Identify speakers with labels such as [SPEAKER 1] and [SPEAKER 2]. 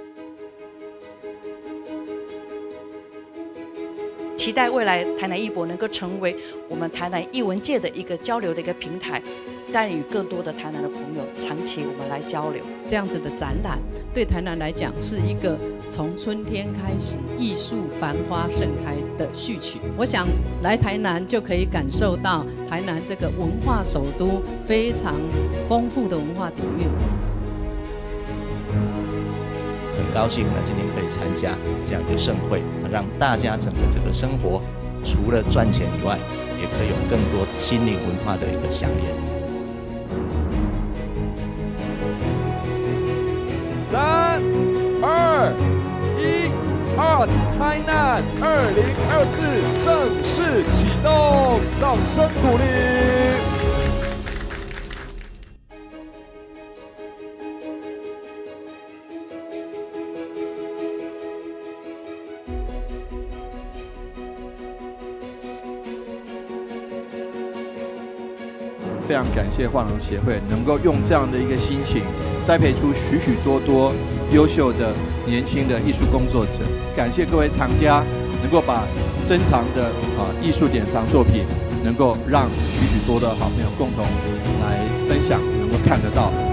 [SPEAKER 1] 期待未来台南艺博能够成为我们台南艺文界的一个交流的一个平台，带领更多的台南的朋友长期我们来交流。
[SPEAKER 2] 这样子的展览对台南来讲是一个从春天开始艺术繁花盛开的序曲。我想来台南就可以感受到台南这个文化首都非常丰富的文化底蕴。
[SPEAKER 3] 很高兴呢，今天可以参加这样一个盛会，让大家整个这个生活除了赚钱以外，也可以有更多心灵文化的一个响应。
[SPEAKER 4] 3、2、1 ，Art 台南2024正式启动，掌声鼓励。
[SPEAKER 5] 非常感谢画廊协会能够用这样的一个心情，栽培出许许多多优秀的年轻的艺术工作者。感谢各位藏家能够把珍藏的艺术典藏作品，能够让许许多的好朋友共同来分享，能够看得到。